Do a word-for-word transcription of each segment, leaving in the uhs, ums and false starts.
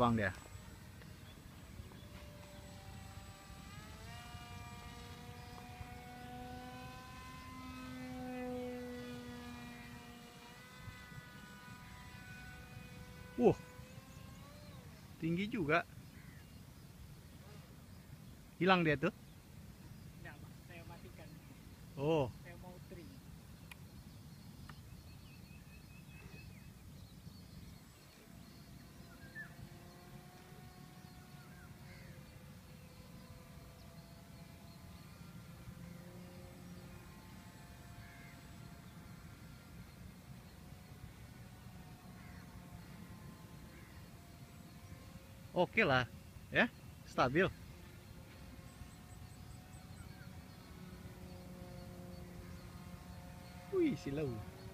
terbang dia. Wuh, tinggi juga. Hilang dia tuh. Enggak, Pak. Saya matikan. Oh, Saya mau trim. oke lah. Ya, stabil. Wih, silau.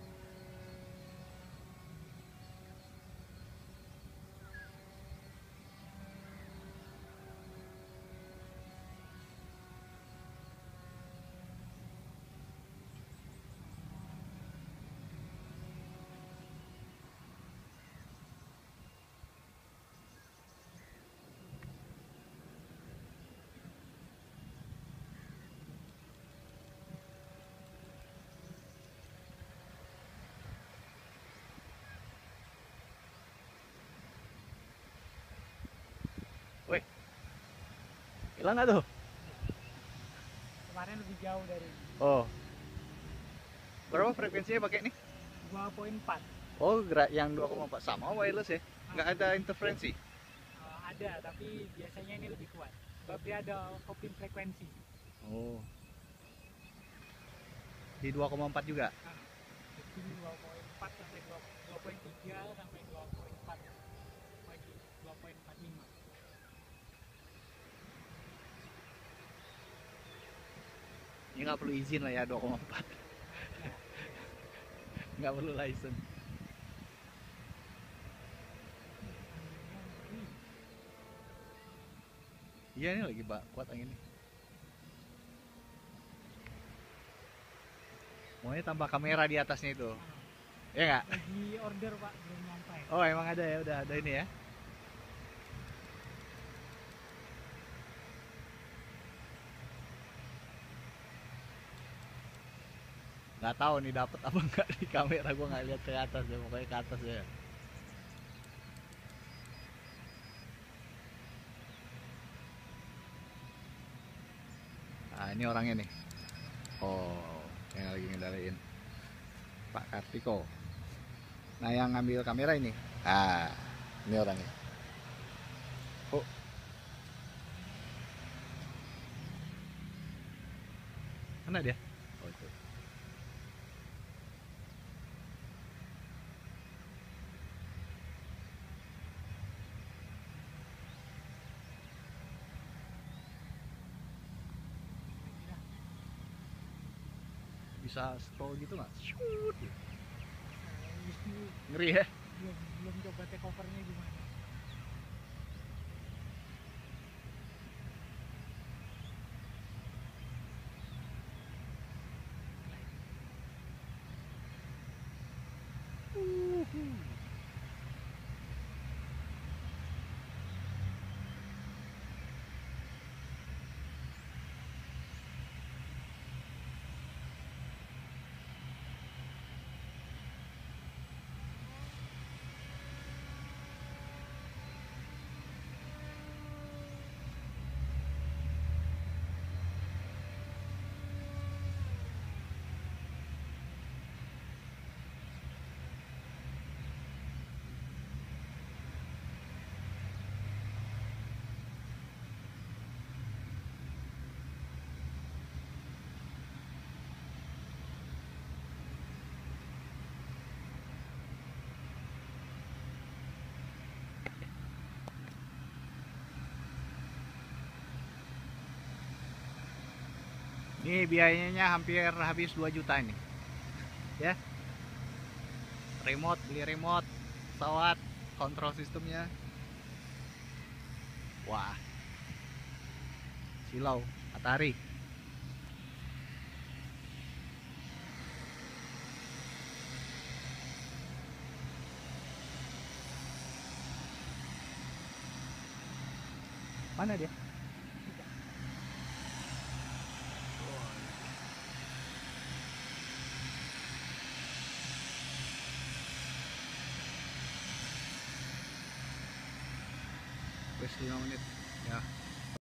Wih, hilang nggak tuh? Kemarin lebih jauh dari ini. Oh, berapa frekuensinya pakai nih? dua koma empat. Oh, gerak yang dua koma empat sama wireless ya? Nggak ada interferensi? Uh, ada, tapi biasanya ini lebih kuat. Sebab dia ada kopling frekuensi. Oh, di dua koma empat juga? Nah, di sini dua koma empat sampai dua koma tiga sampai dua koma empat pagi dua koma empat lima. Ini nggak perlu izin lah ya dua koma empat. Nggak perlu license. Iya, ini lagi pak kuat anginnya. Maunya tambah kamera di atasnya itu, ya nggak? Lagi order Pak, belum sampai. Oh, emang ada ya, udah ada ini ya. Nggak tahu nih dapat apa nggak di kamera, gua nggak lihat ke atas ya, pokoknya ke atas ya. Nah, ini orangnya nih. Oh, yang lagi ngendaliin Pak Kartiko. Nah, yang ngambil kamera ini. Ah, ini orangnya. Oh, mana dia? Oh, itu. Bisa scroll gitu nggak? Shoot. Ngeri ya? belum belum coba take overnya gimana. Ini biayanya hampir habis dua juta ini. Ya. Remote, beli remote, pesawat, kontrol sistemnya. Wah. Silau, Atari. Mana dia? Wes lima menit.